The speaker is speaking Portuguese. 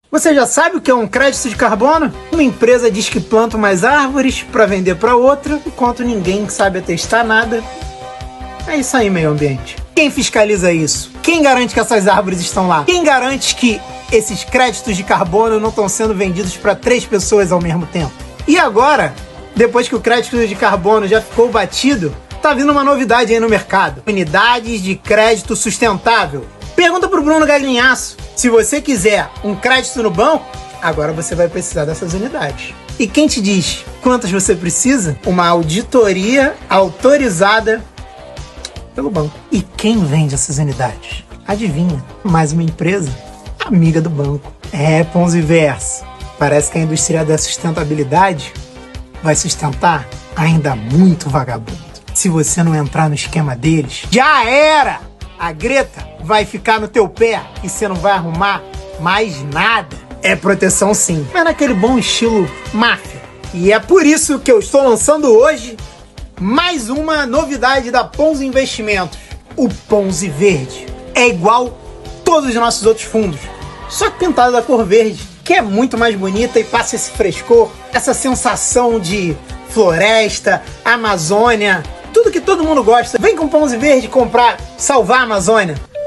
Você já sabe o que é um crédito de carbono? Uma empresa diz que planta umas árvores para vender para outra, enquanto ninguém sabe atestar nada. É isso aí, meio ambiente. Quem fiscaliza isso? Quem garante que essas árvores estão lá? Quem garante que esses créditos de carbono não estão sendo vendidos para 3 pessoas ao mesmo tempo? E agora, depois que o crédito de carbono já ficou batido, tá vindo uma novidade aí no mercado. Unidades de crédito sustentável. Pergunta pro Bruno Gagliasso. Se você quiser um crédito no banco, agora você vai precisar dessas unidades. E quem te diz quantas você precisa? Uma auditoria autorizada pelo banco. E quem vende essas unidades? Adivinha? Mais uma empresa amiga do banco. É, Pons e Verso. Parece que a indústria da sustentabilidade vai sustentar ainda muito vagabundo. Se você não entrar no esquema deles, já era! A Greta vai ficar no teu pé e você não vai arrumar mais nada. É proteção sim, mas naquele bom estilo máfia. E é por isso que eu estou lançando hoje mais uma novidade da Pons Investimentos. O Ponzi Verde. É igual todos os nossos outros fundos, só que pintado da cor verde, que é muito mais bonita e passa esse frescor, essa sensação de floresta, Amazônia, tudo que todo mundo gosta. Vem com Ponzi Verde comprar, salvar a Amazônia.